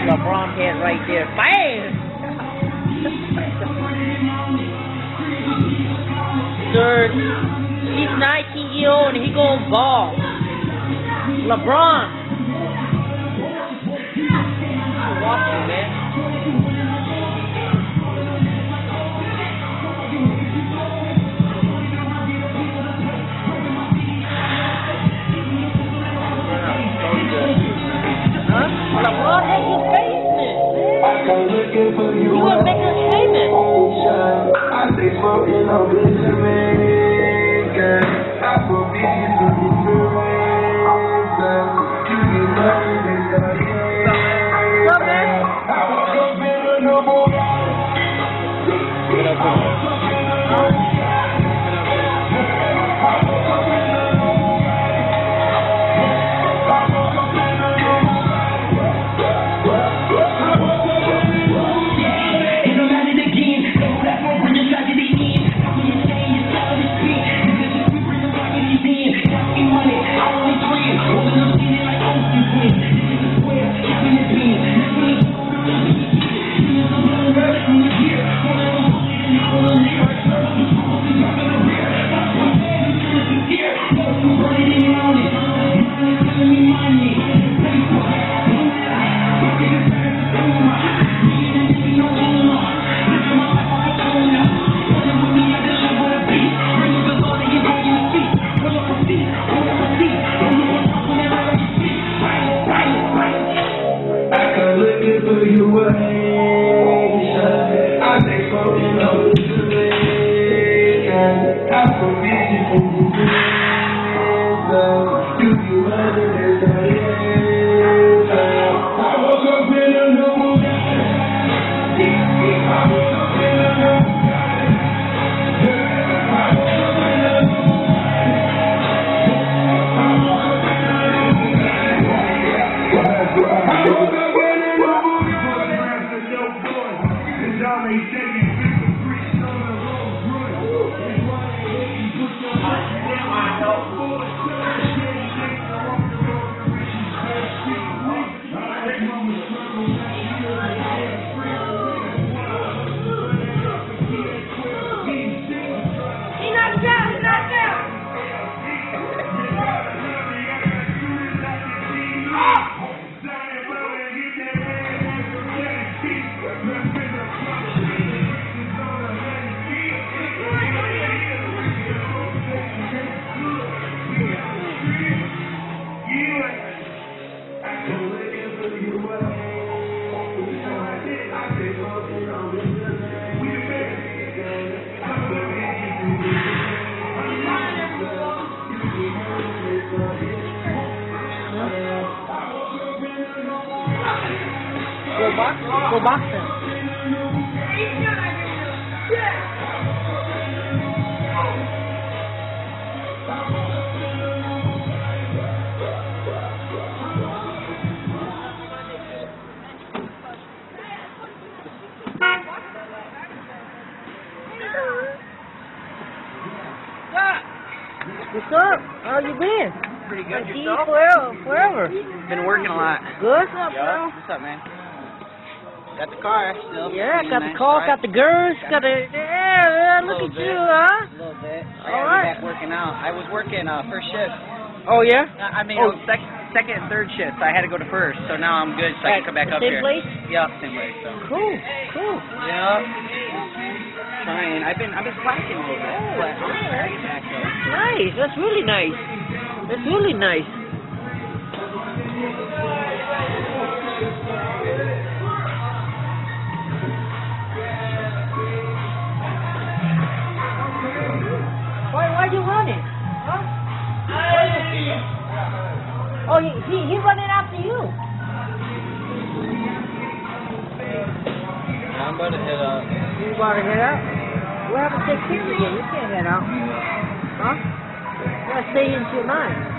LeBron head right there. Bam! Sir, he's 19 years old and he gonna ball. LeBron. Watch you, man. LeBron had you basement. You wanna make a statement. I say smoking on Jamaica. I forbid you to be what's up, man? Go boxing. What's up? How you been? Pretty good. Yourself? Forever. Been working a lot. Good. What's up, bro? What's up, man? Got the car still. Yeah, got the car, got the girls, got the look at you, huh? A little bit. I gotta Alright. be back working out. I was working first shift. Oh yeah? I mean, second and third shift. So I had to go to first. So now I'm good. So I can come back up same here. place? Yep, same place. So. Cool. Yep. Trying. I've been slacking a little bit. But I'm trying to get back though. Nice. That's really nice. Why are you running? Huh? Oh, he running after you. I'm about to head up. You about to head out? We'll have to take pictures of you. You can't head out. Huh? You gotta stay into your line.